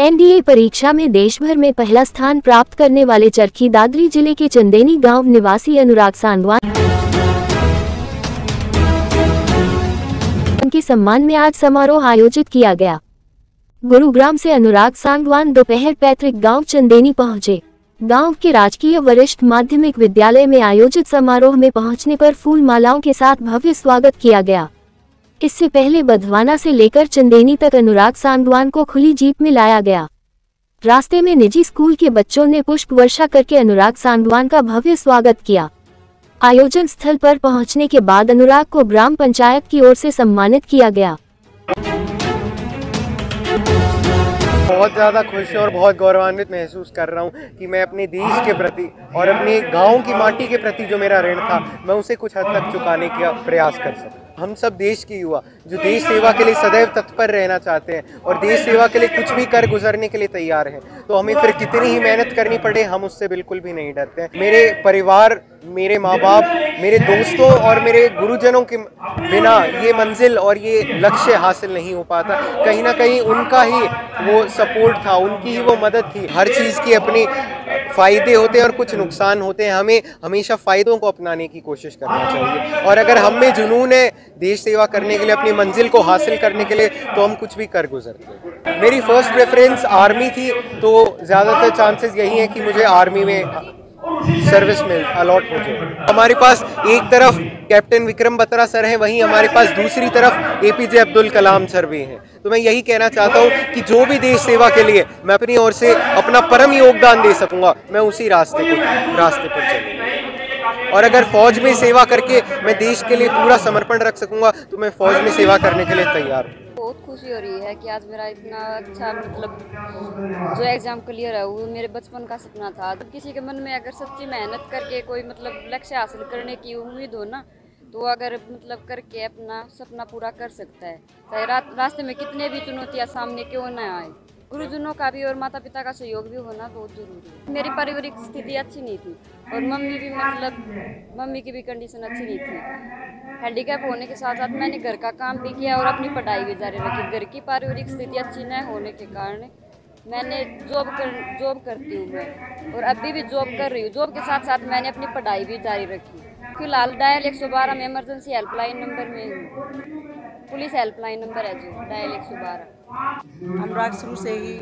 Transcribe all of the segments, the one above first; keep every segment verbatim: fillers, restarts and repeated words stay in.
NDA परीक्षा में देश भर में पहला स्थान प्राप्त करने वाले चरखी दादरी जिले के चंदेनी गांव निवासी अनुराग सांगवान के सम्मान में आज समारोह आयोजित किया गया। गुरुग्राम से अनुराग सांगवान दोपहर पैतृक गांव चंदेनी पहुंचे। गांव के राजकीय वरिष्ठ माध्यमिक विद्यालय में आयोजित समारोह में पहुंचने पर फूल मालाओं के साथ भव्य स्वागत किया गया। इससे पहले बधवाना से लेकर चंदेनी तक अनुराग सांगवान को खुली जीप में लाया गया। रास्ते में निजी स्कूल के बच्चों ने पुष्प वर्षा करके अनुराग सांगवान का भव्य स्वागत किया। आयोजन स्थल पर पहुंचने के बाद अनुराग को ग्राम पंचायत की ओर से सम्मानित किया गया। बहुत ज़्यादा खुश और बहुत गौरवान्वित महसूस कर रहा हूँ कि मैं अपने देश के प्रति और अपने गांव की माटी के प्रति जो मेरा ऋण था, मैं उसे कुछ हद तक चुकाने का प्रयास कर सकूँ। हम सब देश के युवा जो देश सेवा के लिए सदैव तत्पर रहना चाहते हैं और देश सेवा के लिए कुछ भी कर गुजरने के लिए तैयार हैं, तो हमें फिर कितनी ही मेहनत करनी पड़े, हम उससे बिल्कुल भी नहीं डरते हैं। मेरे परिवार, मेरे माँ बाप, मेरे दोस्तों और मेरे गुरुजनों के बिना ये मंजिल और ये लक्ष्य हासिल नहीं हो पाता। कहीं ना कहीं उनका ही वो सपोर्ट था, उनकी ही वो मदद थी। हर चीज़ की अपनी फ़ायदे होते हैं और कुछ नुकसान होते हैं। हमें हमेशा फ़ायदों को अपनाने की कोशिश करना चाहिए और अगर हम में जुनून है देश सेवा करने के लिए, अपनी मंजिल को हासिल करने के लिए, तो हम कुछ भी कर गुजरते हैं। मेरी फर्स्ट प्रेफरेंस आर्मी थी, तो ज़्यादातर चांसेस यही हैं कि मुझे आर्मी में सर्विस में अलॉट हो जाए। हमारे पास एक तरफ कैप्टन विक्रम बत्रा सर हैं, वहीं हमारे पास दूसरी तरफ एपीजे अब्दुल कलाम सर भी हैं। तो मैं यही कहना चाहता हूँ कि जो भी देश सेवा के लिए मैं अपनी ओर से अपना परम योगदान दे सकूँगा, मैं उसी रास्ते को रास्ते पर चलूँगा। और अगर फौज में सेवा करके मैं देश के लिए पूरा समर्पण रख सकूँगा, तो मैं फौज में सेवा करने के लिए तैयार हूँ। बहुत खुशी हो रही है कि आज मेरा इतना अच्छा मतलब जो एग्ज़ाम क्लियर है वो मेरे बचपन का सपना था। तो किसी के मन में अगर सच्ची मेहनत करके कोई मतलब लक्ष्य हासिल करने की उम्मीद हो ना, तो अगर मतलब करके अपना सपना पूरा कर सकता है। चाहे रा, रास्ते में कितने भी चुनौतियाँ सामने क्यों न आए, गुरुजनों का भी और माता पिता का सहयोग भी होना बहुत ज़रूरी है। मेरी पारिवारिक स्थिति अच्छी नहीं थी और मम्मी भी मतलब मम्मी की भी कंडीशन अच्छी नहीं थी। हैंडीकैप होने के साथ साथ मैंने घर का काम भी किया और अपनी पढ़ाई भी जारी रखी। घर की पारिवारिक स्थिति अच्छी न होने के कारण मैंने जॉब कर जॉब करती हूँ मैं और अभी भी जॉब कर रही हूँ। जॉब के साथ साथ मैंने अपनी पढ़ाई भी जारी रखी। फिलहाल डायल एक सौ बारह में इमरजेंसी हेल्पलाइन नंबर में हूँ। पुलिस हेल्पलाइन नंबर है जो डायल एक सौ बारह। अनुराग शुरू से ही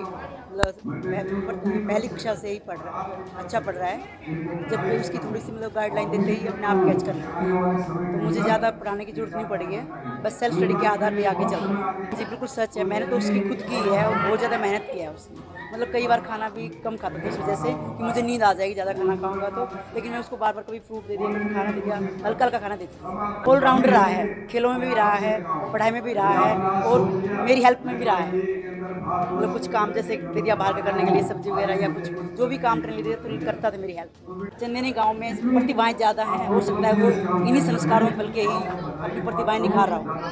पहली कक्षा से ही पढ़ रहा है, अच्छा पढ़ रहा है। जब भी उसकी थोड़ी सी मतलब गाइडलाइन देते ही अपने आप कैच कर लेता है, तो मुझे ज़्यादा पढ़ाने की जरूरत नहीं पड़ी है, बस सेल्फ स्टडी के आधार पे आगे चल रहा है। जी बिल्कुल सच है, मैंने तो उसकी खुद की है और बहुत ज़्यादा मेहनत किया है उसने। मतलब कई बार खाना भी कम खाता था इस वजह से कि मुझे नींद आ जाएगी ज़्यादा खाना खाऊंगा तो, लेकिन मैं उसको बार बार कभी फ्रूट दे दिया, कभी खाना दे दिया, हल्का हल्का खाना देती थी। ऑलराउंडर रहा है, खेलों में भी रहा है, पढ़ाई में भी रहा है और मेरी हेल्प में भी रहा है। मतलब कुछ काम जैसे तेरिया बाहर का करने के लिए सब्जी वगैरह या कुछ जो भी काम करने के लिए तो करता था मेरी हेल्प। चंदेनी गांव में प्रतिभाएं ज़्यादा हैं, हो सकता है वो इन्हीं संस्कारों में बल्कि ही अपनी प्रतिभाएं निखार रहा हूँ।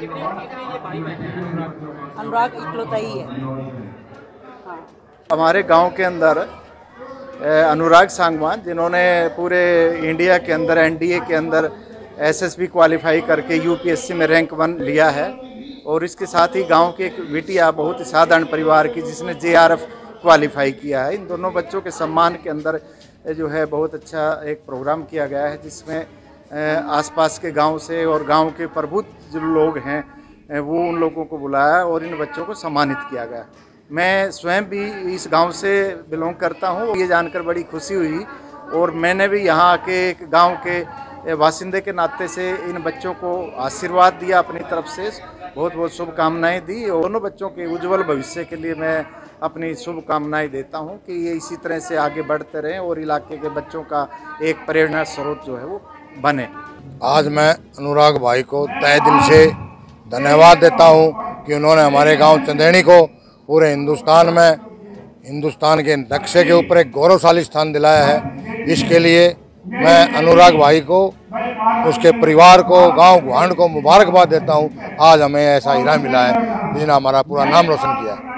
अनुराग इकलौता ही है। हाँ। हमारे गांव के अंदर अनुराग सांगवान, जिन्होंने पूरे इंडिया के अंदर एनडीए के अंदर एसएसबी क्वालिफाई करके यूपीएससी में रैंक वन लिया है, और इसके साथ ही गांव के एक बिटिया बहुत ही साधारण परिवार की जिसने जेआरएफ क्वालिफाई किया है। इन दोनों बच्चों के सम्मान के अंदर जो है बहुत अच्छा एक प्रोग्राम किया गया है, जिसमें आसपास के गांव से और गांव के प्रबुद्ध जो लोग हैं वो उन लोगों को बुलाया और इन बच्चों को सम्मानित किया गया। मैं स्वयं भी इस गांव से बिलोंग करता हूं, ये जानकर बड़ी खुशी हुई और मैंने भी यहाँ आके एक गाँव के वासिंदे के नाते से इन बच्चों को आशीर्वाद दिया, अपनी तरफ से बहुत बहुत शुभकामनाएं दी। और दोनों बच्चों के उज्जवल भविष्य के लिए मैं अपनी शुभकामनाएं देता हूं कि ये इसी तरह से आगे बढ़ते रहें और इलाके के बच्चों का एक प्रेरणा स्रोत जो है वो बने। आज मैं अनुराग भाई को तहे दिल से धन्यवाद देता हूं कि उन्होंने हमारे गांव चंदेनी को पूरे हिंदुस्तान में हिंदुस्तान के नक्शे के ऊपर एक गौरवशाली स्थान दिलाया है। इसके लिए मैं अनुराग भाई को, उसके परिवार को, गांव गुआंढ को मुबारकबाद देता हूं। आज हमें ऐसा हीरा मिला है जिसने हमारा पूरा नाम रोशन किया है।